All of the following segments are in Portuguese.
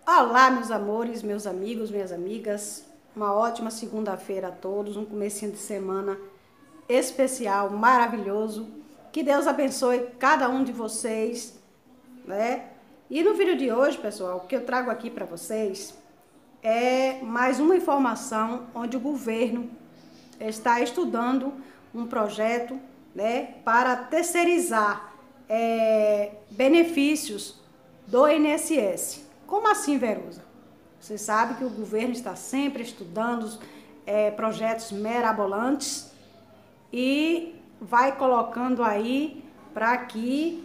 Olá, meus amores, meus amigos, minhas amigas. Uma ótima segunda-feira a todos, um comecinho de semana especial, maravilhoso. Que Deus abençoe cada um de vocês, né? E no vídeo de hoje, pessoal, o que eu trago aqui para vocês é mais uma informação onde o governo está estudando um projeto, né, para terceirizar benefícios do INSS. Como assim, Verusa? Você sabe que o governo está sempre estudando projetos mirabolantes e vai colocando aí para que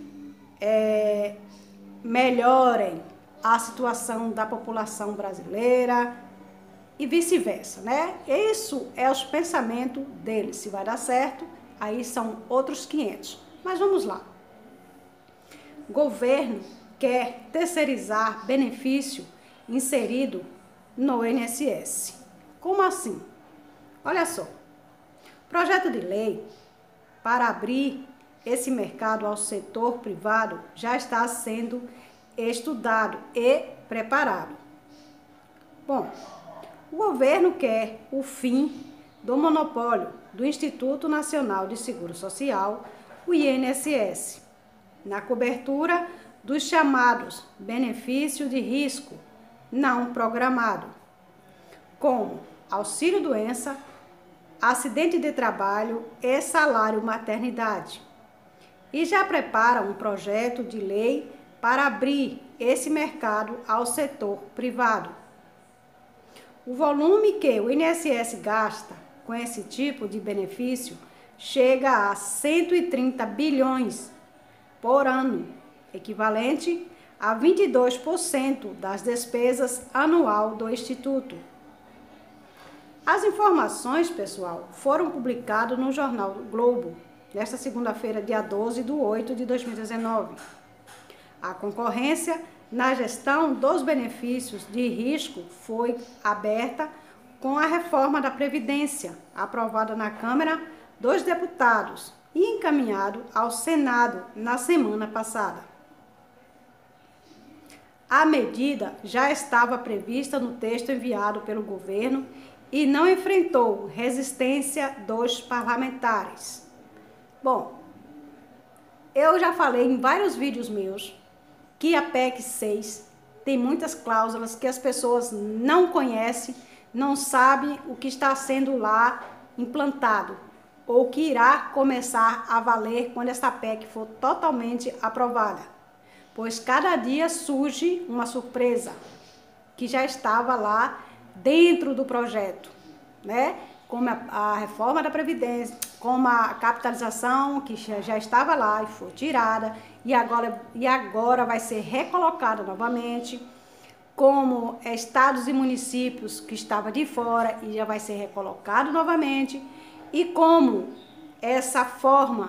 melhorem a situação da população brasileira e vice-versa, né? Isso é os pensamentos deles. Se vai dar certo, aí são outros 500. Mas vamos lá. O governo quer terceirizar benefício inserido no INSS. Como assim? Olha só. Projeto de lei para abrir esse mercado ao setor privado já está sendo estudado e preparado. Bom, o governo quer o fim do monopólio do Instituto Nacional de Seguro Social, o INSS, na cobertura dos chamados benefícios de risco não programado, como auxílio-doença, acidente de trabalho e salário maternidade. E já prepara um projeto de lei para abrir esse mercado ao setor privado. O volume que o INSS gasta com esse tipo de benefício chega a 130 bilhões por ano, equivalente a 22% das despesas anual do Instituto. As informações, pessoal, foram publicadas no jornal O Globo, nesta segunda-feira, dia 12/8/2019. A concorrência na gestão dos benefícios de risco foi aberta com a reforma da Previdência, aprovada na Câmara dos Deputados e encaminhado ao Senado na semana passada. A medida já estava prevista no texto enviado pelo governo e não enfrentou resistência dos parlamentares. Bom, eu já falei em vários vídeos meus que a PEC 6 tem muitas cláusulas que as pessoas não conhecem, não sabem o que está sendo lá implantado ou que irá começar a valer quando essa PEC for totalmente aprovada. Pois cada dia surge uma surpresa que já estava lá dentro do projeto, né? Como a reforma da Previdência, como a capitalização que já estava lá e foi tirada e agora vai ser recolocada novamente, como estados e municípios que estava de fora e já vai ser recolocado novamente, e como essa forma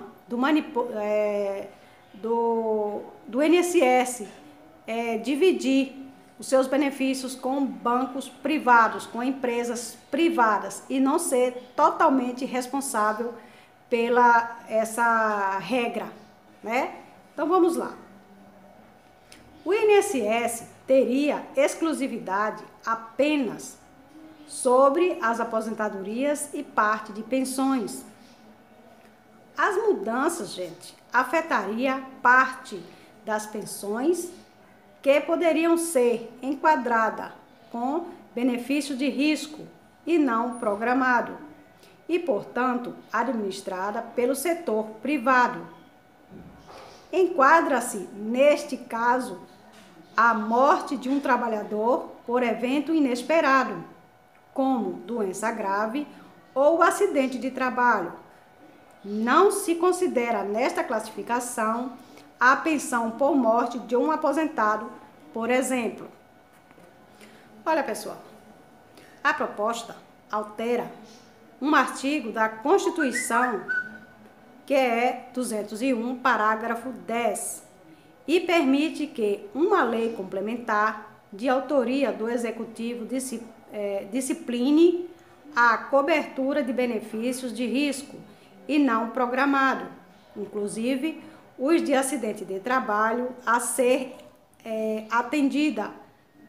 do INSS dividir os seus benefícios com bancos privados, com empresas privadas e não ser totalmente responsável pela essa regra, né? Então vamos lá. O INSS teria exclusividade apenas sobre as aposentadorias e parte de pensões. As mudanças, gente, afetaria parte das pensões que poderiam ser enquadradas com benefício de risco e não programado, e, portanto, administrada pelo setor privado. Enquadra-se, neste caso, a morte de um trabalhador por evento inesperado, como doença grave ou acidente de trabalho. Não se considera nesta classificação a pensão por morte de um aposentado, por exemplo. Olha, pessoal, a proposta altera um artigo da Constituição, que é 201, parágrafo 10, e permite que uma lei complementar de autoria do Executivo discipline a cobertura de benefícios de risco e não programado, inclusive os de acidente de trabalho, a ser atendida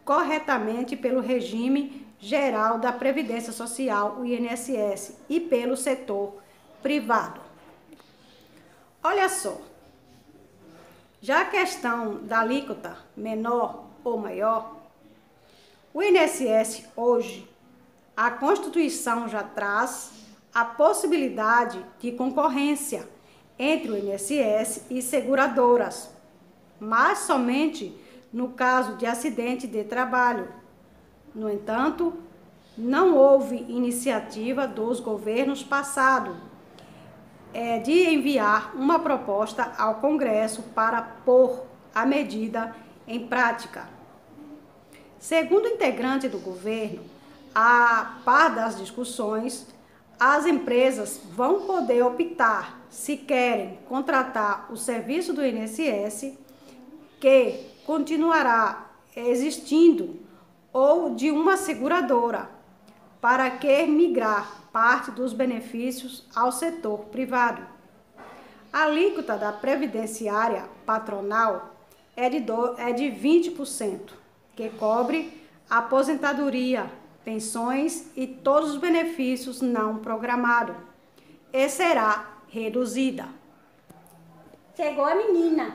corretamente pelo regime geral da Previdência Social, o INSS, e pelo setor privado. Olha só, já a questão da alíquota menor ou maior, o INSS hoje, a Constituição já traz a possibilidade de concorrência entre o INSS e seguradoras, mas somente no caso de acidente de trabalho. No entanto, não houve iniciativa dos governos passados de enviar uma proposta ao Congresso para pôr a medida em prática. Segundo integrante do governo, a par das discussões, as empresas vão poder optar se querem contratar o serviço do INSS, que continuará existindo, ou de uma seguradora, para que migrar parte dos benefícios ao setor privado. A alíquota da previdenciária patronal é de 20%, que cobre a aposentadoria, pensões e todos os benefícios não programados, e será reduzida. Chegou a menina.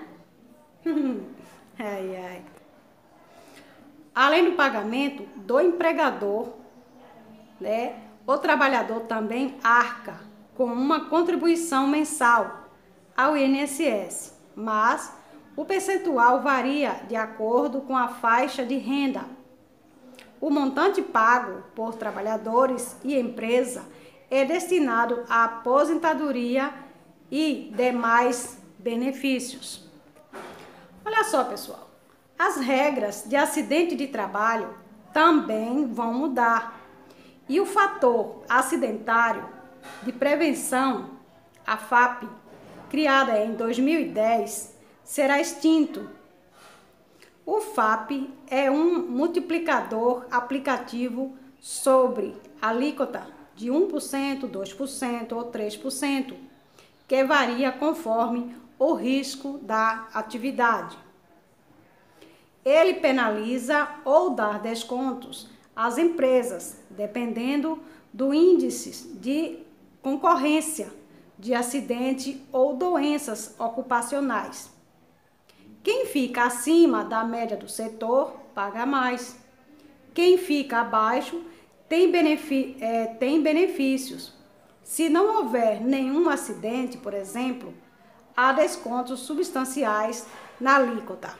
Ai, ai. Além do pagamento do empregador, né, o trabalhador também arca com uma contribuição mensal ao INSS, mas o percentual varia de acordo com a faixa de renda. O montante pago por trabalhadores e empresa é destinado à aposentadoria e demais benefícios. Olha só, pessoal, as regras de acidente de trabalho também vão mudar. E o fator acidentário de prevenção, a FAP, criada em 2010, será extinto. O FAP é um multiplicador aplicativo sobre alíquota de 1%, 2% ou 3%, que varia conforme o risco da atividade. Ele penaliza ou dá descontos às empresas, dependendo do índice de concorrência de acidente ou doenças ocupacionais. Quem fica acima da média do setor paga mais. Quem fica abaixo tem benefícios. Se não houver nenhum acidente, por exemplo, há descontos substanciais na alíquota.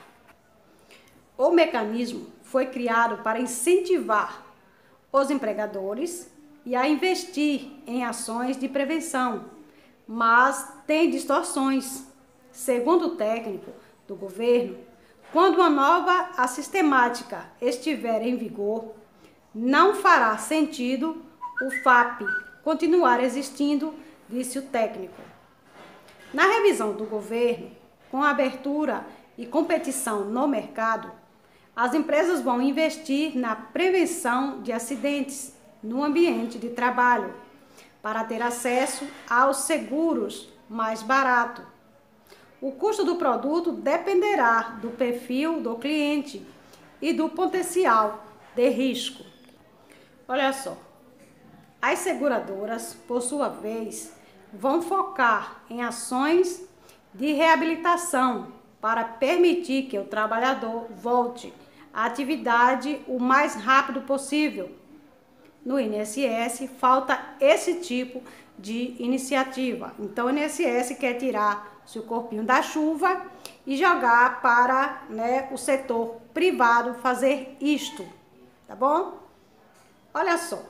O mecanismo foi criado para incentivar os empregadores e a investir em ações de prevenção, mas tem distorções. Segundo o técnico do governo, quando uma nova sistemática estiver em vigor, não fará sentido o FAP continuar existindo, disse o técnico. Na revisão do governo, com a abertura e competição no mercado, as empresas vão investir na prevenção de acidentes no ambiente de trabalho, para ter acesso aos seguros mais barato. O custo do produto dependerá do perfil do cliente e do potencial de risco. Olha só, as seguradoras, por sua vez, vão focar em ações de reabilitação para permitir que o trabalhador volte à atividade o mais rápido possível. No INSS falta esse tipo de iniciativa. Então o INSS quer tirar seu corpinho da chuva e jogar para, o setor privado fazer isto, tá bom? Olha só,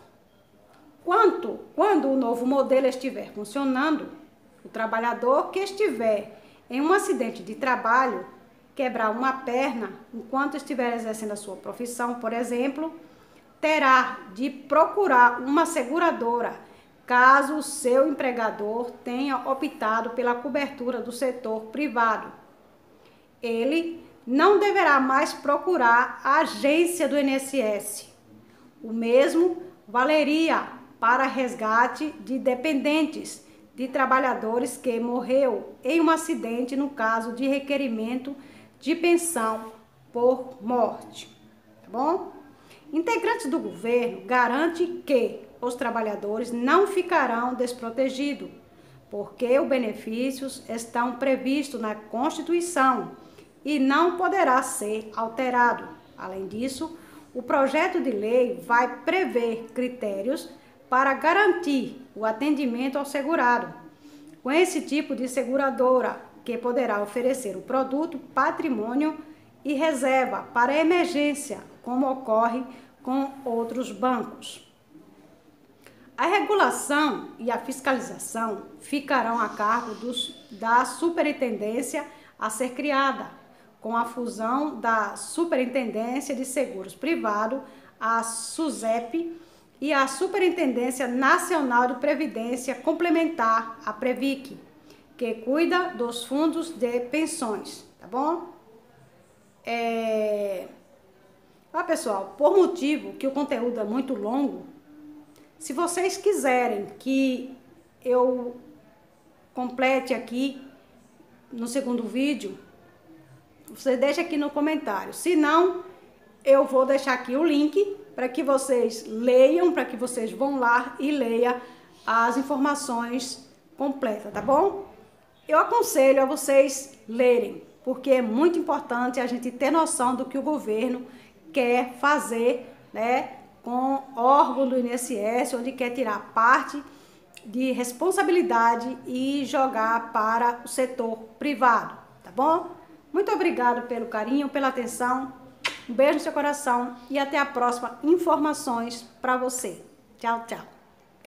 quando o novo modelo estiver funcionando, o trabalhador que estiver em um acidente de trabalho, quebrar uma perna enquanto estiver exercendo a sua profissão, por exemplo, terá de procurar uma seguradora, caso o seu empregador tenha optado pela cobertura do setor privado. Ele não deverá mais procurar a agência do INSS. O mesmo valeria para resgate de dependentes de trabalhadores que morreu em um acidente no caso de requerimento de pensão por morte. Tá bom? Integrantes do governo garantem que os trabalhadores não ficarão desprotegidos, porque os benefícios estão previstos na Constituição e não poderá ser alterado. Além disso, o projeto de lei vai prever critérios para garantir o atendimento ao segurado, com esse tipo de seguradora, que poderá oferecer o produto, patrimônio e reserva para emergência, como ocorre com outros bancos. A regulação e a fiscalização ficarão a cargo da superintendência a ser criada, com a fusão da Superintendência de Seguros Privados, a SUSEP, e a Superintendência Nacional de Previdência Complementar, a Previc, que cuida dos fundos de pensões, tá bom? Pessoal, por motivo que o conteúdo é muito longo, se vocês quiserem que eu complete aqui no segundo vídeo, você deixa aqui no comentário. Se não, eu vou deixar aqui o link para que vocês leiam, para que vocês vão lá e leiam as informações completas, tá bom? Eu aconselho a vocês lerem, porque é muito importante a gente ter noção do que o governo quer fazer, né, com órgão do INSS, onde quer tirar parte de responsabilidade e jogar para o setor privado, tá bom? Muito obrigado pelo carinho, pela atenção, um beijo no seu coração e até a próxima informações para você. Tchau, tchau.